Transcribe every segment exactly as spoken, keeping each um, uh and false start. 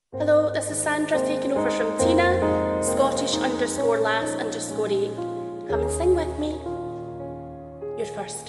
Hello, this is Sandra taking over from Tina, Scottish underscore lass underscore eight. Come and sing with me. You're first.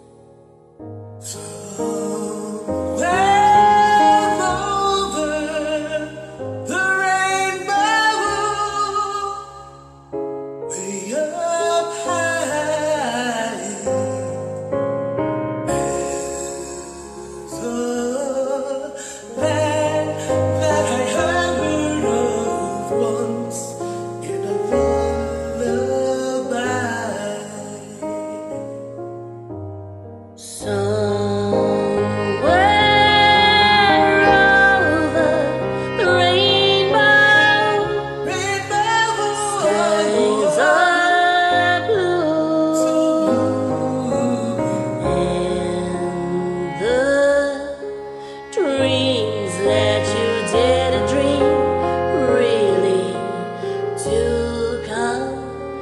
Dreams that you dare to dream really do come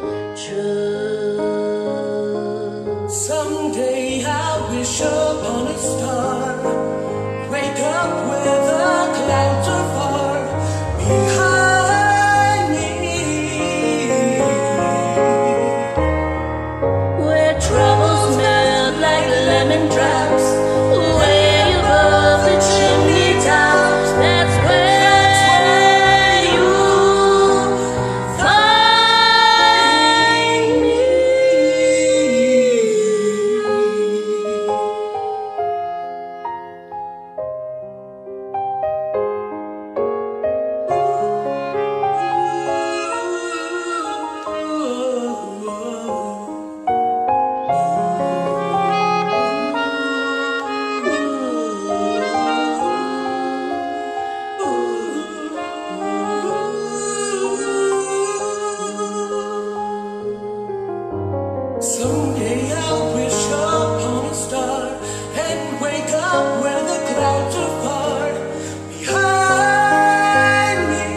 true. Someday I'll wish upon a star, wake up where the clouds are far behind me, where troubles melt like lemon drops. Someday I'll wish upon a star and wake up where the clouds are far behind me,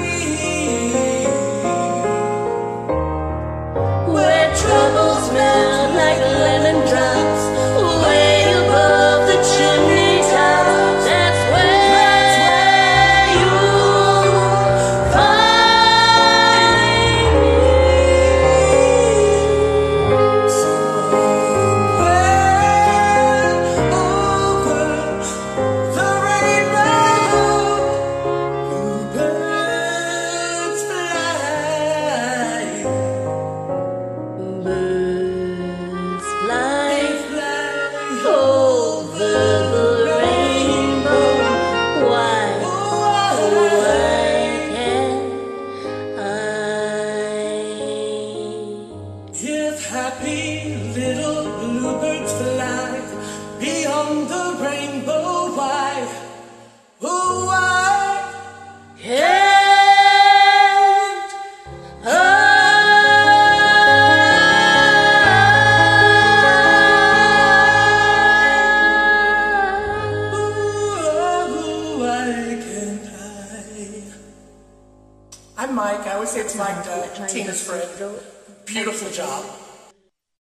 where troubles melt like lemon drops way above the chimney top. That's where you'll find me. Happy little bluebirds fly beyond the rainbow. Why, oh, why can't I? Oh, why can't I? I'm Mike. I always say it's Mike, uh, Tina's friend. Beautiful job.